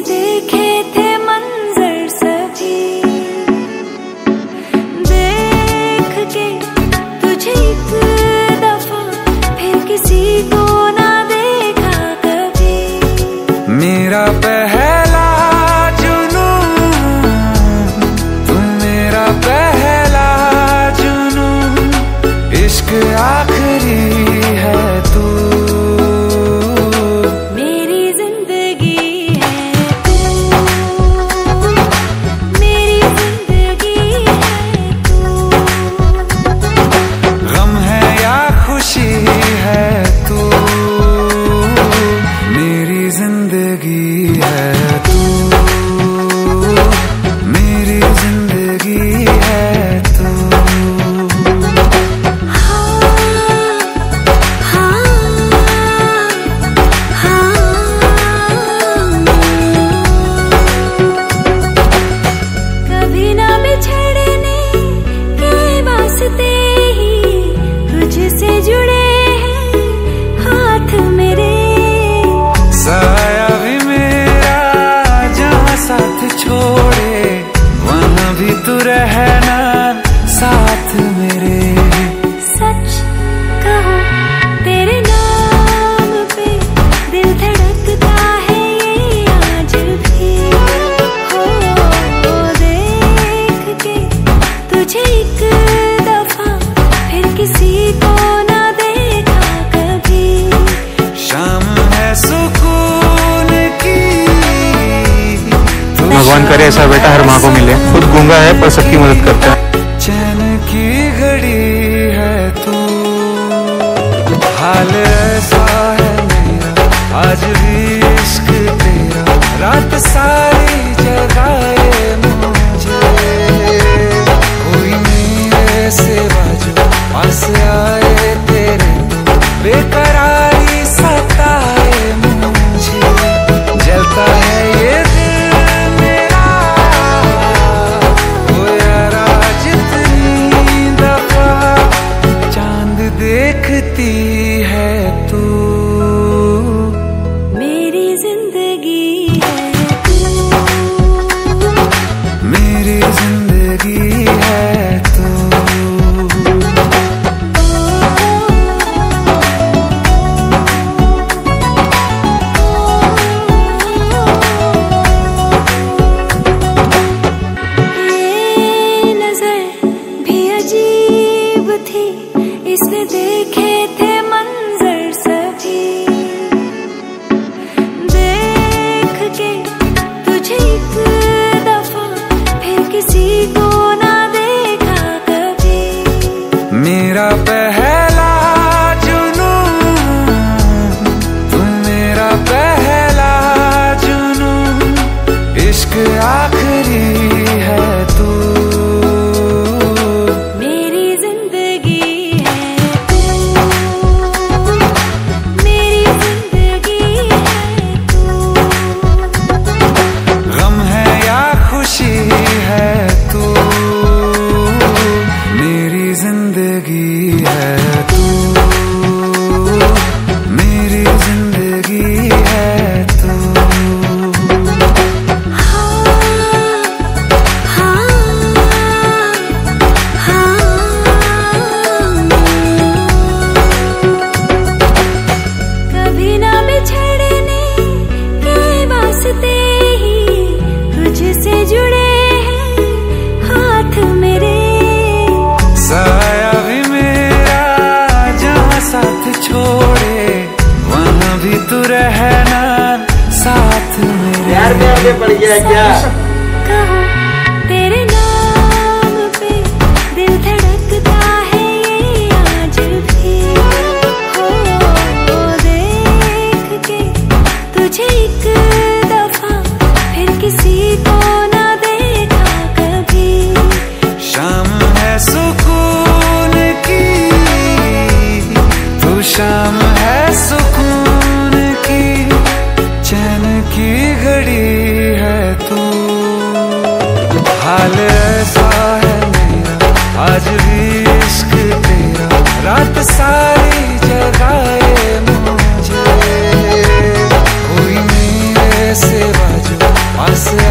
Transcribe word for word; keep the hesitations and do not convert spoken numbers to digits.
देखे थे मंजर सभी, देख के तुझे एक दफा फिर किसी को ना देखा कभी। मेरा पहला जुनून तू, मेरा पहला जुनून, इश्क आखिरी है तू। छोड़े वहाँ भी तू रहना साथ मेरे। सच कहो तेरे नाम पे दिल धड़कता है ये आज भी। हो देख के तुझे एक दफा फिर किसी को ना देखा कभी। शाम है सुकून की, भगवान करे ऐसा बेटा हर माँ को मिले। खुद गूंगा है पर सबकी मदद करता है। चैन की घड़ी है तू, हाल ऐसा है मेरा आज भी इश्क तेरा, रात सारी जगाए मुझे। कोई मेरे सिवा जो पास आए तेरे, बेकरारी सताए मुझे। जलता है ये देखती है तू, मेरी जिंदगी है तू, मेरी जिंदगी है तू। ये नजर भी अजीब थी, इसने देखे थे मंजर सभी, देख के तुझे एक दफा फिर किसी को ना देखा कभी। मेरा पहला जुनून तू, मेरा पहला जुनून, इश्क आखिरी है तू। छोड़े वहाँ भी तू रहना साथ मेरे। यार मैं आगे पड़ गया क्या? कहो तेरे नाम पे दिल धड़कता है ये आज भी। हो देख के तुझे एक दफा फिर किसी को ना देखा कभी। शाम है सुकून की, शाम है सुकून की, चैन की घड़ी है तू। हाल ऐसा है मेरा आज भी इश्क तेरा, रात सारी जगाए मुझे। कोई मेरे सिवा जो पास